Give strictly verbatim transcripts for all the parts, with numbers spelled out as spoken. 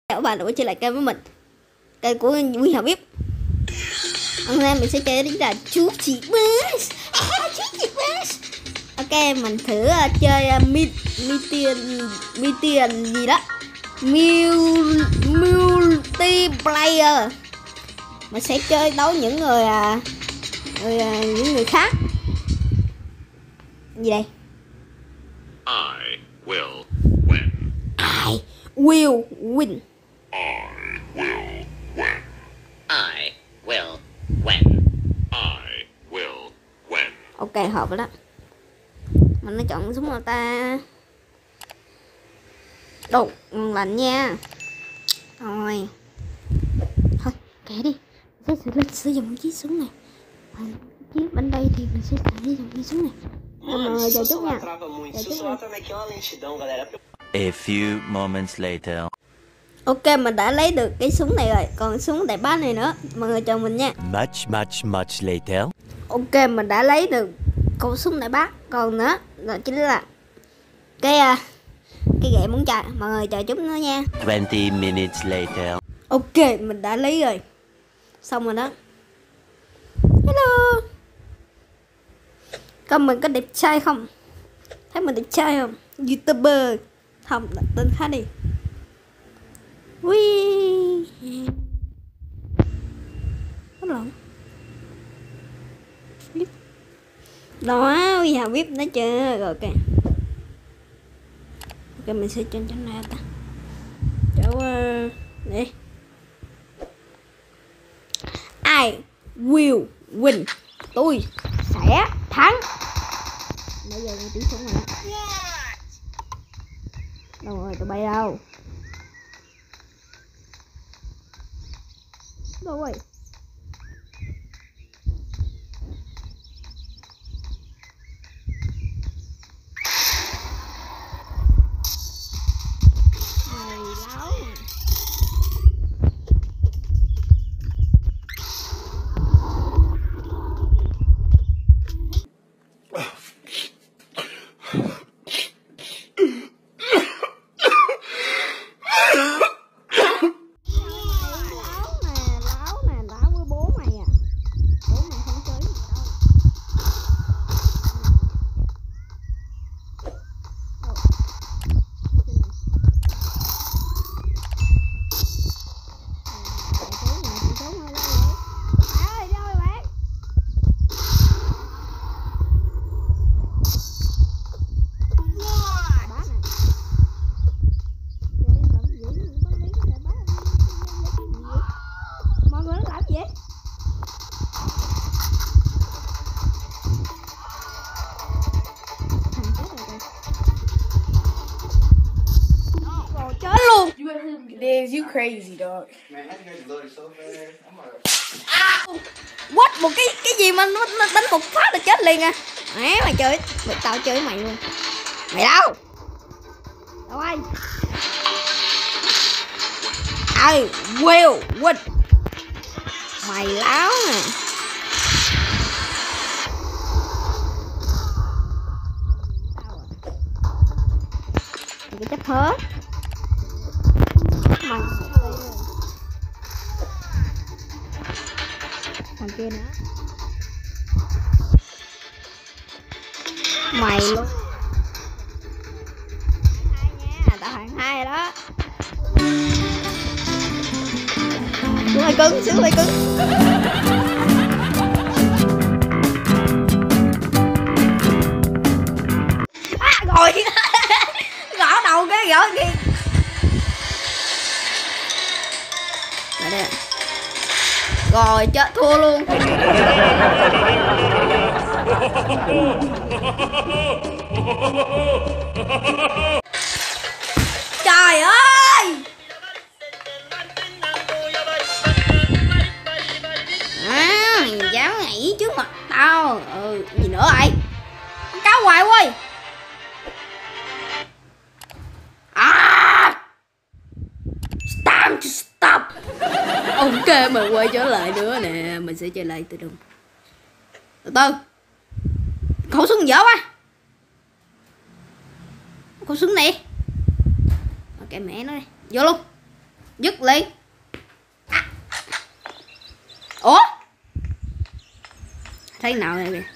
Chào các bạn đã quay trở lại kênh với mình, kênh của Huy Hào Viết. Hôm nay mình sẽ chơi đó là chú chị Bus. À, chú chị Bus. Ok, mình thử uh, chơi uh, mi mi tiền mi tiền gì đó, Mul multiplayer. Mình sẽ chơi đấu những người, uh, người uh, những người khác. Gì đây? I will win. I will win. I will win. I will win. I will win. Ok, hợp rồi đó. Mình đã chọn súng nào ta? Đồ ngon lành nha. Rồi. Thôi, kệ đi. Mình sẽ sử, sử dụng chiếc súng này. À, chiếc bên đây thì mình sẽ sử dụng chiếc súng này. Rồi, chờ chút nha. Chờ chút nha. A few moments later. Ok, mình đã lấy được cái súng này rồi. Còn súng đại bác này nữa. Mọi người chờ mình nha. Much, much, much later. Ok, mình đã lấy được khẩu súng đại bác. Còn nữa là chính là cái uh, cái gậy muốn chạy. Mọi người chờ chút nữa nha. Twenty minutes later. Ok, mình đã lấy rồi. Xong rồi đó. Hello. Con mình có đẹp trai không? Thấy mình đẹp trai không? YouTuber. Không, đặt tên khác đi. Ui. Có lộn. Đó, Huy Hào Viết nó chưa. Rồi ok. Ok, mình sẽ trên chỗ này ta. Chỗ uh, đi. I will win. Tôi sẽ thắng. Bây giờ nghe tiếng súng rồi. Đâu rồi, tụi bay đâu? Đâu rồi? Mày láo nè. Diz, you crazy dog. Man, that nigga loaded so fast. I'm like, À, what một cái cái gì mà nó, nó đánh một phát là chết liền à. Mẹ mày chơi, mày tao chơi với mày luôn. Mày đâu? Đâu anh? I will win. Mày láo nè. Mày cái chấp hết. Mày thằng kia nữa. Mày luôn. Hai nha, tao hàng hai rồi đó. Xuống hơi cứng, xuống hơi cứng. À, rồi. Gõ đầu cái gõ kia. Đây đây. Rồi chết thua luôn. Trời ơi. À, dám nhảy trước mặt tao. Ừ, gì nữa vậy? Con cáo hoài quay. À, time to stop. Ok, mình quay trở lại nữa nè. Mình sẽ chơi lại từ đầu. Từ từ. Khẩu súng dở quá. Khẩu súng này. Ok mẹ nó đi. Vô luôn. Dứt lên. À. Ủa? Thấy nào này kìa.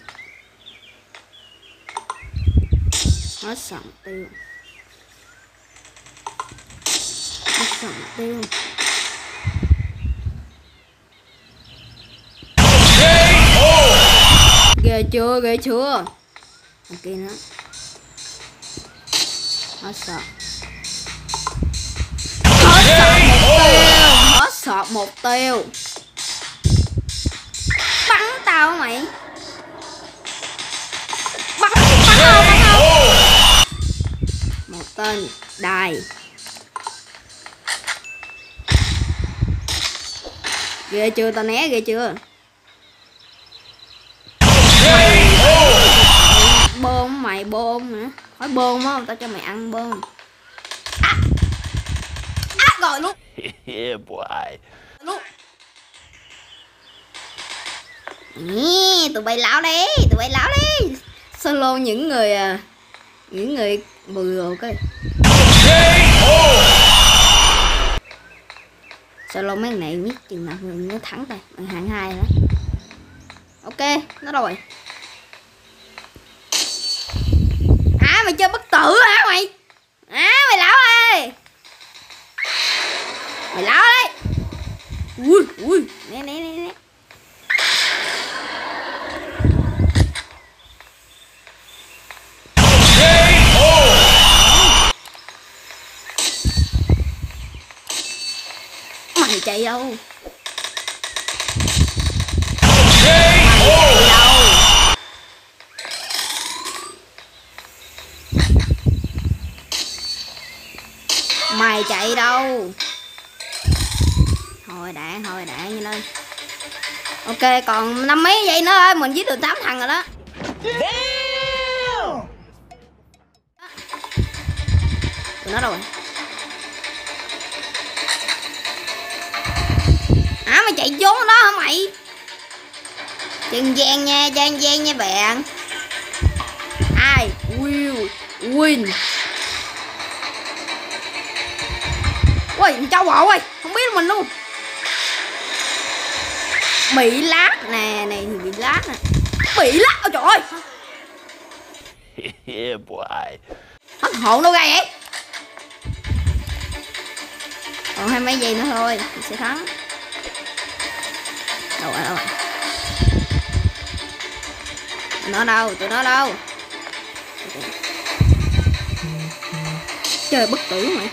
Hết sẵn tiêu. Hết sẵn tiêu. Ghê chưa, ghê chưa. Ok nữa. Hết sợ. Hết sợ một tiêu. Hết sợ một tiêu. Bắn tao mày. Bắn, bắn không, bắn không. Một tên đài. Ghê chưa, tao né ghê chưa. Bơm mày bơm nữa. Hỏi bơm không? Tao cho mày ăn bơm. À, à rồi luôn. Yeah, boy. Luôn. Nè, tụi bay lão đi, tụi bay lão đi. Solo những người những người mười rồi coi. Solo mấy này biết chừng nào mình nó thắng đây, bằng hạng hai đó. Ok, nó rồi. À mày chơi bất tử hả mày? À mày lão ơi. Mày lão đấy. Ui ui, nè nè nè nè. Mày chạy đâu? Mày chạy đâu? Thôi đã, thôi đã như lên. Ok, còn năm mấy giây nữa thôi, mình giết được tám thằng rồi đó. Tụi nó đâu rồi? À mày chạy trốn đó hả mày? Chân gian nha, gian gian nha bạn. Ai? Will win. Ui, châu bộ ơi, không biết mình luôn. Bị lát nè, này thì bị lát nè. Bị lát, ôi trời ơi. Yeah, boy. Hết hồn đâu ra vậy? Còn hai mấy giây nữa thôi, mình sẽ thắng. Đâu rồi, đâu rồi. Tụi nó đâu, tụi nó đâu. Chơi bất tử mày.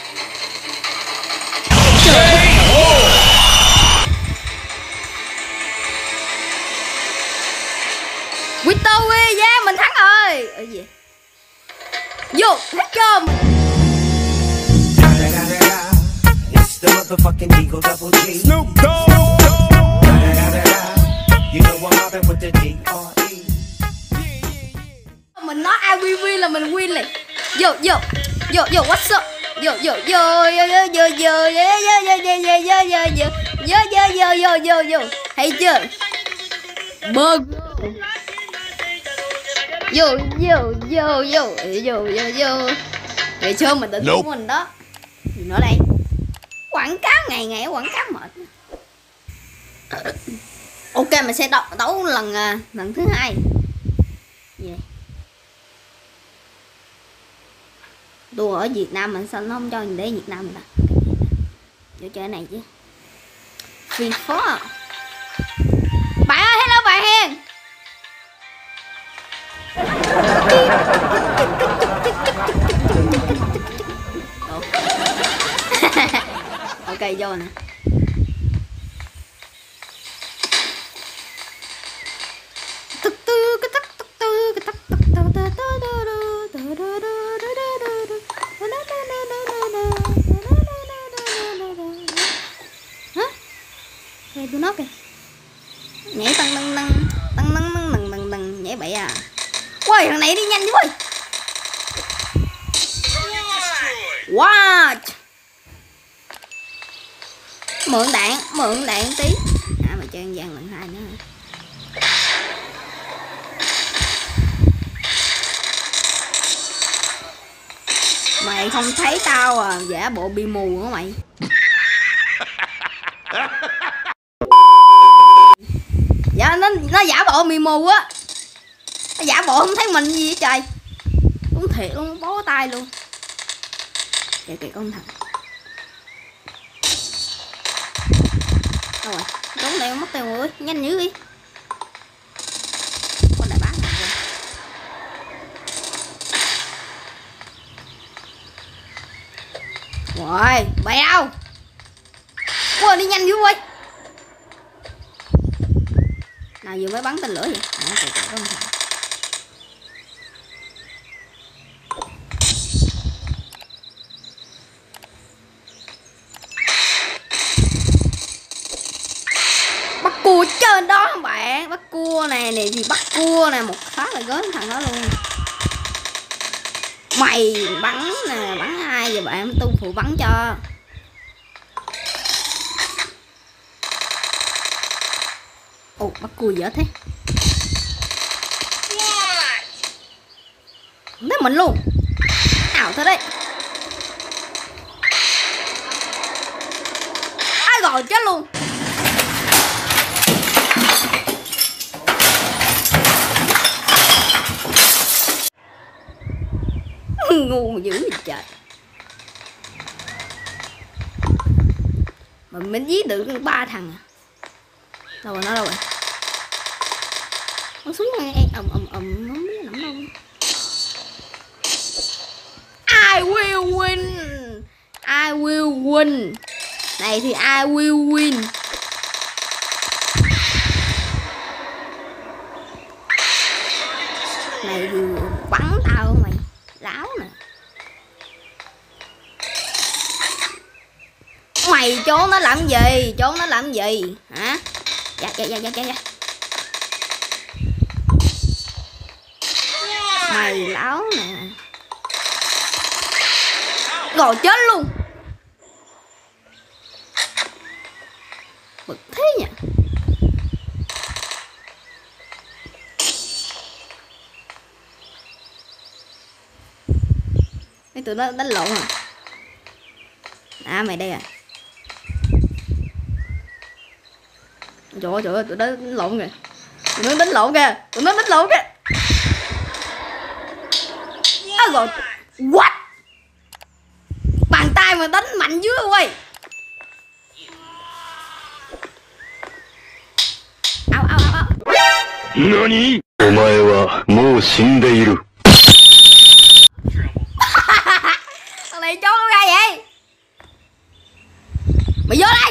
Victory, yeah, mình thắng rồi. Ở gì? Vô, hết cơm. It's the motherfucking Eagle Double G. Snoop Dogg. You know I'm mobbing with the D R E. Mình nói ai win win là mình win liền. Vô, vô, vô, vô, what's up? Vô, vô, vô, vô, vô, vô, vô, vô, vô, vô, vô, vô, vô, vô, vô, vô, vô, vô, vô, vô, thấy chưa? Bơ. Vô, vô, vô, vô, vô, vô, vô. Ngày xưa mình định của mình đó. Gì nữa đây? Quảng cáo ngày ngày quảng cáo mệt. Ok, mình sẽ đấu, đấu lần lần thứ hai. Gì đây? Đùa ở Việt Nam mình sao nó không cho mình để Việt Nam mình ta? Vô chơi này chứ. Free Fire. Bạn ơi, hello bạn Hiền. Ok vô nè. Hả? Tụi nó kìa. Nhảy tăng tăng tăng tăng tăng tăng tăng tăng tăng nhảy bậy à. Ui thằng này đi nhanh quá. What? Mượn đạn, mượn đạn tí. À mà chơi vàng lần hai nữa. Mày không thấy tao à, giả bộ bị mù hả mày? nó giả bộ mì mù á, nó giả bộ không thấy mình gì hết trời, đúng thiệt luôn, bó tay luôn. Kìa kìa con thằng đâu rồi, trốn đây mất tiêu rồi, nhanh dữ đi. Con đại bác này rồi. Rồi bay đâu, ui đi nhanh dữ ơi. Nào vừa mới bắn tên lửa vậy. À, kìa, kìa, con thằng. Bắt cua trên đó bạn, bắt cua này này thì bắt cua nè, một phát là gớm thằng đó luôn. Mày bắn nè, bắn ai vậy bạn, tu phụ bắn cho. Ồ, bắt cua dở thế. Không thấy mình luôn. Ảo thế đấy. Ai gọi chết luôn. Ngu dữ vậy trời. Mà mình giết được ba thằng à. Đâu rồi, nó đâu rồi? Nó xuống nghe ầm ầm ầm, nó không biết nằm đâu. I will win. I will win. Này thì I will win. Này thì bắn tao mày. Láo nè. Mày trốn nó làm gì? Trốn nó làm gì? Hả? Dạ dạ dạ dạ dạ. Mày láo nè. Rồi chết luôn. Bực thế nhỉ. Mấy tụi nó đánh lộn à. À mày đây à. Trời ơi trời ơi, tụi nó đánh lộn kìa. Tụi nó đánh lộn kìa. Tụi nó đánh lộn kìa. À rồi. What? Bàn tay mà đánh mạnh dữ ơi. Ao ao ao ao. Nani? Omae wa mou shindeiru. Thằng này trốn đâu ra vậy? Mày vô đây.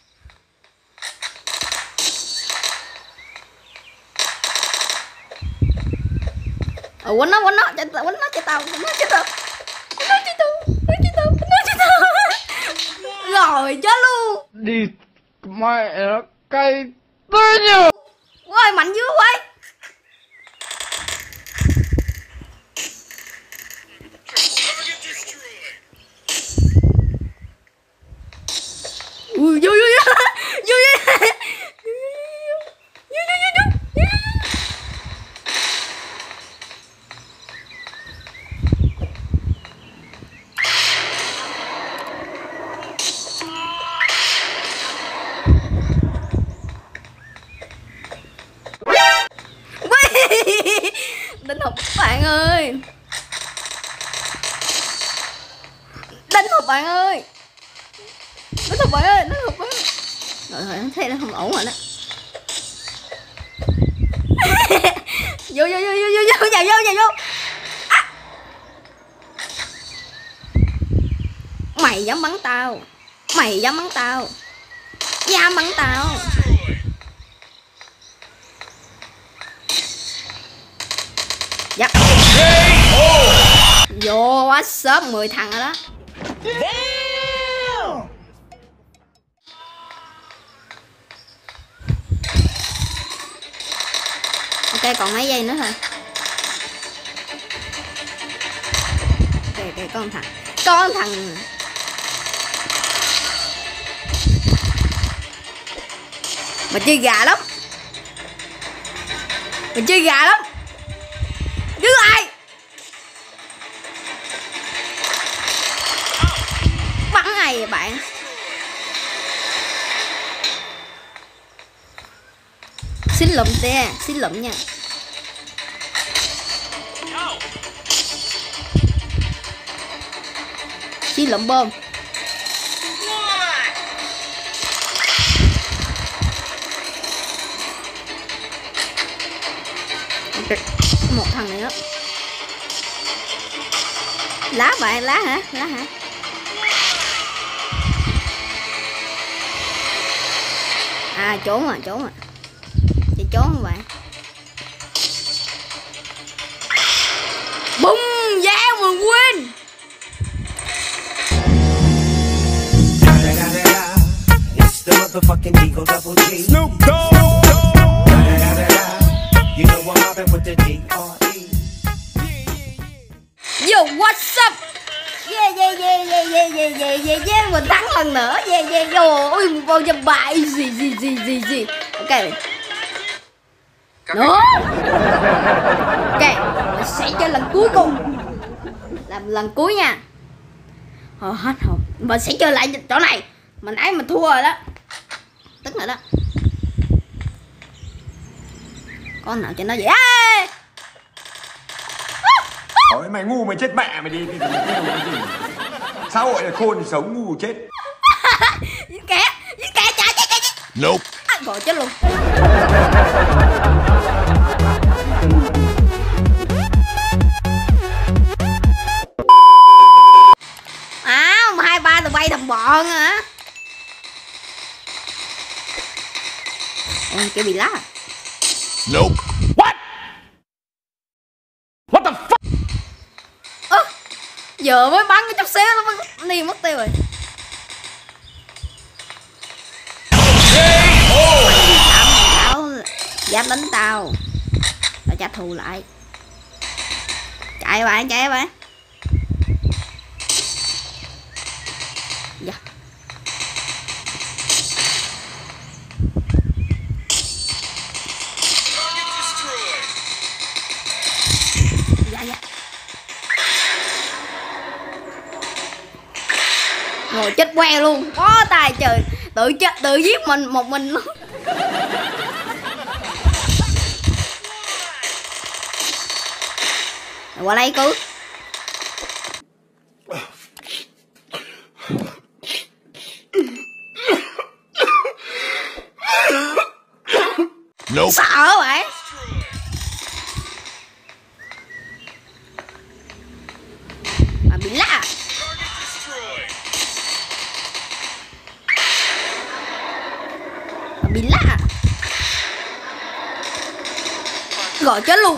Ờ quýnh nó quýnh nó chạy tao quýnh nó chạy tao quýnh nó chạy tao quýnh nó chạy tao quýnh nó chạy tao quýnh nó chạy tao rồi chết luôn. Đi mẹ nó cay tới nhờ. Ôi mạnh dữ quay. Ui vô vô vô vô vô. Đánh hụt bạn ơi. Đánh hụt bạn ơi. Đánh hụt bạn ơi, đánh hụt bạn ơi. Rồi rồi, thấy nó không ổn rồi đó. Vô vô vô vô vô vô nhà vô nhà vô. À. Mày dám bắn tao. Mày dám bắn tao. Dám bắn tao. Dạ. Vô quá sớm mười thằng rồi đó. Ok còn mấy giây nữa thôi. Kìa kìa con thằng. Con thằng. Mà chơi gà lắm. Mà chơi gà lắm. Giữ ai? Bắn ai vậy bạn? xính lụm te, xính lụm nha. Xính lụm bom. Okay. Một thằng nữa. Lá bạn, lá hả? Lá hả? À trốn à, trốn à. Chị trốn không bạn? Bum, yeah, mình win. It's the motherfucking Eagle Double G. Snoop Dogg. You know I'm mobbing with the D R E. Yo, what's up? Yeah, yeah, yeah, yeah, yeah, yeah, yeah, yeah, yeah. Mình thắng lần nữa. Yeah, yeah, yo. Ui, một bao trăm bài. Gì, gì, gì, gì, gì. Ok. Nữa. Ok, mình sẽ chơi lần cuối cùng. Làm lần cuối nha. Thôi hết hồn. Mình sẽ chơi lại chỗ này. Mình ấy mình thua rồi đó. Tức là đó. Con nào cho nó vậy? À! Ôi, mày ngu mày chết mẹ mày đi, đi, đi, đi, đi, đi. Xã hội là khôn thì sống, ngu chết. Dính kẻ, dính kẻ, chạy chạy chạy. Nope. À, gọi chết luôn. À, hai ba tụi bay thằng bọn hả? Ôi, kêu bị lá. Nope. What? What the fuck? Ơ, giờ mới bắn cái chút xíu nó mới đi mất tiêu rồi. Tao dám đánh tao, tao trả thù lại. Chạy bạn, chạy bạn. Dạ. Dạ dạ. Ngồi chết que luôn, có tài trời, tự chết tự giết mình một mình luôn. Qua đây cứu. Nope. Sợ vậy. Mà bị lá. Mà bị lá. Gọi chết luôn.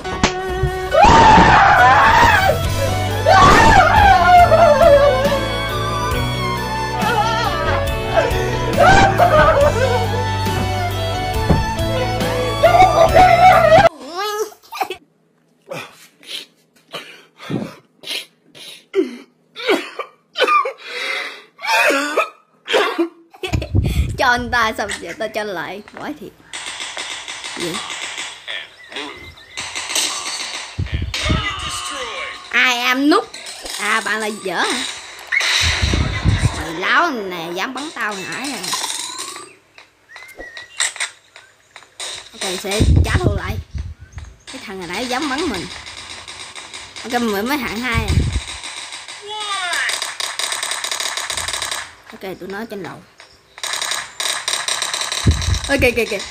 Cho anh ta xong rồi tao cho lại. Quái thiệt. Gì? I am noob. À bạn là dở hả? Mày láo nè, dám bắn tao nãy à. Ok, sẽ trả thù lại. Cái thằng này nãy dám bắn mình. Ok, mình mới hạng hai à. Ok, tụi nó trên lầu. Ok, ok, ok.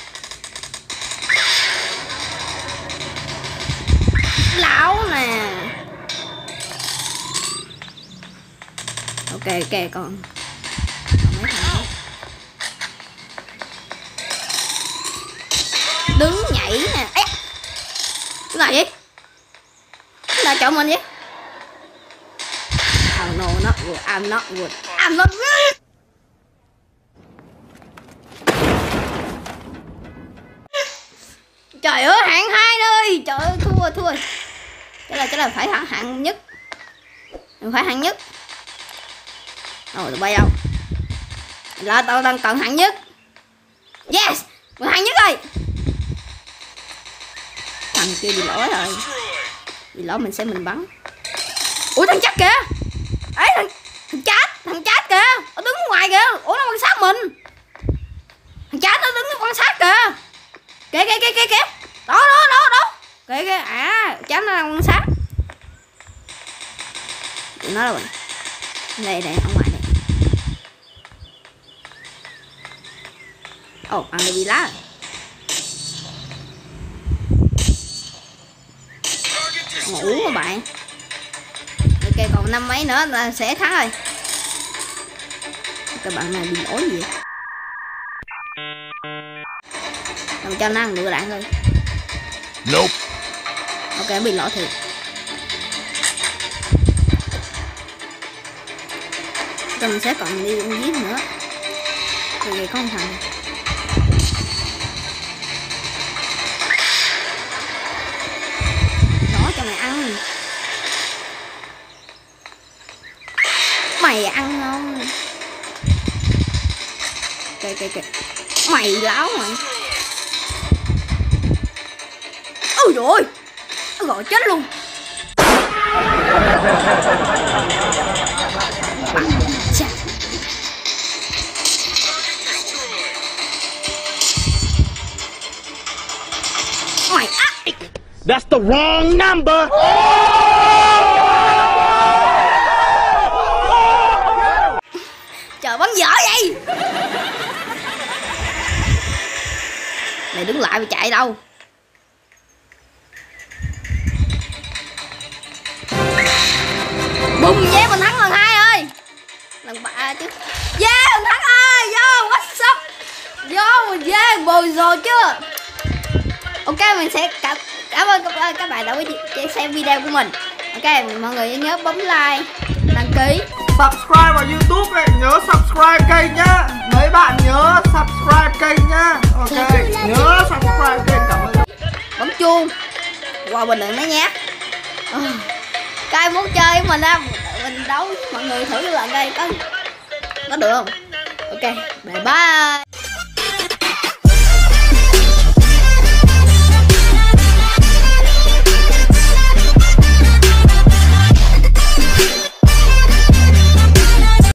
Lão nè. Ok, ok, con. Còn mấy thằng nữa. Đứng nhảy nè. Ê, cái này vậy? Cái này chọn mình vậy? Oh no, not good. I'm not good. I'm not good. Trời ơi, hạng hai ơi. Trời ơi, thua rồi, thua rồi. Cái là cái là phải hạng hạng nhất. Đừng phải hạng nhất. Rồi tụi bay đâu? Là tao đang cần hạng nhất. Yes, mình hạng nhất rồi. Thằng kia bị lỗi rồi. Bị lỗi mình sẽ mình bắn. Ủa thằng chắc kìa. Ấy thằng thằng chat, thằng chat kìa. Nó đứng ngoài kìa. Ủa nó quan sát mình. Thằng chat nó đứng nó quan sát kìa. Kìa kìa kìa kìa kìa. Đó đó đó đó. Kìa kìa. À cháu nó đang quan sát. Tụi nó đâu rồi. Đây đây ở ngoài đây. Ồ oh, ăn được bị lá rồi. Ngủ mà bạn. Ok còn năm mấy nữa là sẽ thắng rồi. Các bạn này bị lỗi gì vậy? Làm cho nó ăn lựu đạn thôi. Nope. Ok bị lỗi thiệt. Cho mình sẽ còn đi ăn giết nữa. Thì có một thằng. Đó cho mày ăn. Mày ăn không? Kìa kìa kìa. Mày láo mày. Ôi dồi ôi. Nó gọi chết luôn. Chà. Mày á. That's the wrong number. Trời bắn dở vậy. Mày đứng lại mày chạy đâu? Bùng yeah mình thắng lần hai ơi. Lần ba chứ. Yeah mình thắng ơi. Yo what's up. Yo yeah bồi rồi chứ. Ok mình sẽ cảm, cảm ơn các, các bạn đã xem video của mình. Ok mọi người nhớ bấm like, đăng ký, Subscribe vào YouTube này, nhớ subscribe kênh nhá. Mấy bạn nhớ subscribe kênh nhá. Ok, nhớ subscribe kênh, cảm ơn. bấm chuông, qua bình luận đó nhé. Ờ, các ai muốn chơi với mình á, mình đấu mọi người thử lần đây có có được không? Ok, bye bye.